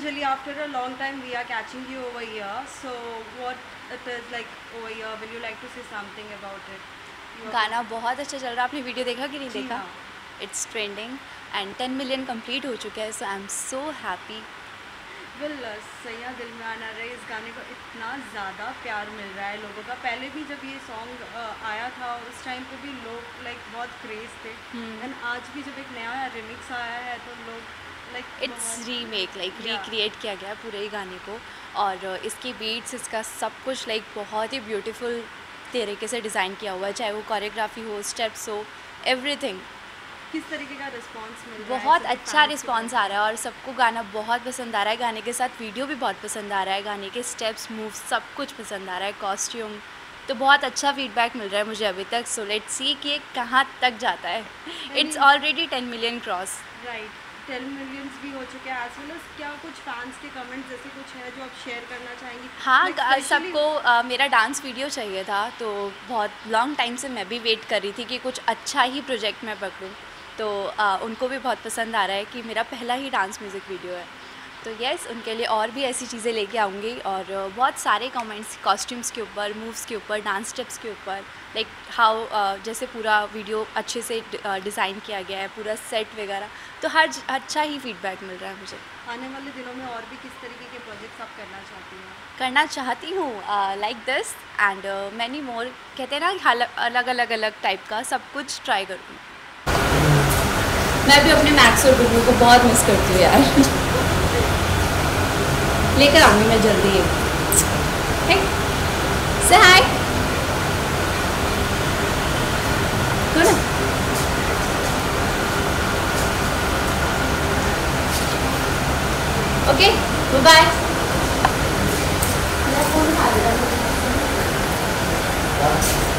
Anjali, after a long time we are catching you over here. So what it is like over here? Will you like to say something about it? गाना बहुत अच्छा चल रहा है। आपने video देखा कि नहीं जी देखा? हाँ। It's trending and 10 million complete हो चुका है, सो आई एम सो हैप्पी। सैया दिल में आना रहे, इस गाने को इतना ज़्यादा प्यार मिल रहा है लोगों का। पहले भी जब ये सॉन्ग आया था उस टाइम पे भी लोग लाइक बहुत क्रेज थे, एंड आज भी जब एक नया रिमिक्स आया है तो लोग like it's remake, like recreate किया गया पूरे ही गाने को, और इसकी बीट्स, इसका सब कुछ लाइक बहुत ही ब्यूटीफुल तरीके से डिज़ाइन किया हुआ है, चाहे वो कोरियोग्राफी हो, स्टेप्स हो, एवरीथिंग। किस तरीके का रिस्पांस मिल रहा है? बहुत अच्छा रिस्पांस आ रहा है और सबको गाना बहुत पसंद आ रहा है। गाने के साथ वीडियो भी बहुत पसंद आ रहा है, गाने के स्टेप्स, मूव्स, सब कुछ पसंद आ रहा है, कॉस्ट्यूम, तो बहुत अच्छा फीडबैक मिल रहा है मुझे अभी तक। सो लेट्स सी कि ये कहाँ तक जाता है। It's already 10 million cross. Right, 10 millions भी हो चुके हैं। एज वेल एज क्या कुछ फैंस के कमेंट्स जैसे कुछ है जो आप शेयर करना चाहेंगी? हाँ, सबको मेरा डांस वीडियो चाहिए था, तो बहुत लॉन्ग टाइम से मैं भी वेट कर रही थी कि कुछ अच्छा ही प्रोजेक्ट मैं पकड़ूँ, तो उनको भी बहुत पसंद आ रहा है कि मेरा पहला ही डांस म्यूज़िक वीडियो है। तो यस, उनके लिए और भी ऐसी चीज़ें लेके आऊँगी, और बहुत सारे कमेंट्स कॉस्ट्यूम्स के ऊपर, मूव्स के ऊपर, डांस स्टेप्स के ऊपर, लाइक हाउ जैसे पूरा वीडियो अच्छे से डिज़ाइन किया गया है, पूरा सेट वगैरह, तो हर अच्छा ही फीडबैक मिल रहा है मुझे। आने वाले दिनों में और भी किस तरीके के प्रोजेक्ट्स आप करना चाहती हैं? करना चाहती हूँ like this and many more, कहते हैं ना अलग अलग टाइप का सब कुछ ट्राई करूँगी। मैं भी अपने मैक्स और गुड्डू को बहुत मिस करती हूँ यार। लेकर आऊँगी मैं जल्दी। से हाय गुड। Okay, bye.